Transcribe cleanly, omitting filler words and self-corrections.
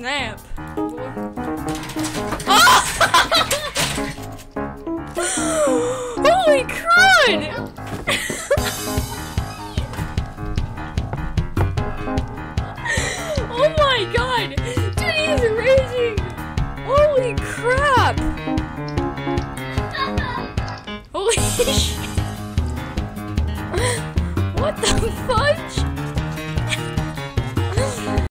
snap. Holy crud! Oh my god! Dude, he's raging! Holy crap! Holy shit!